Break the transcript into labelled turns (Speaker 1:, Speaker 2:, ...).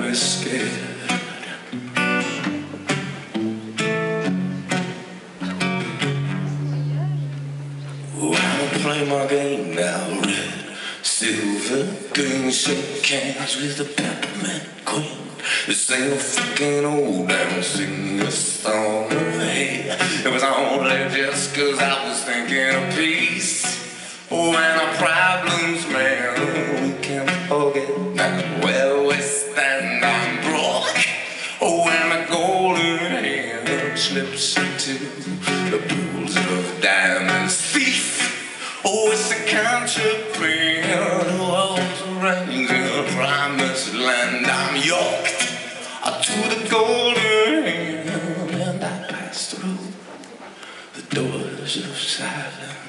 Speaker 1: be scared. Oh, I'ma play my game now. Red, silver, green, shake hands with the peppermint queen. This ain't no fucking old damn sing a song of hate. It was only just 'cause I was thinking of peace. Oh, and our problems, man, we can't forget now where we stand. I'm broke. Oh, and the golden hand slips into the pools of diamonds. Thief. Oh, it's a counterfeit who holds the reins in the promised land. I'm yoked to the golden hand, and I pass through the doors of silence.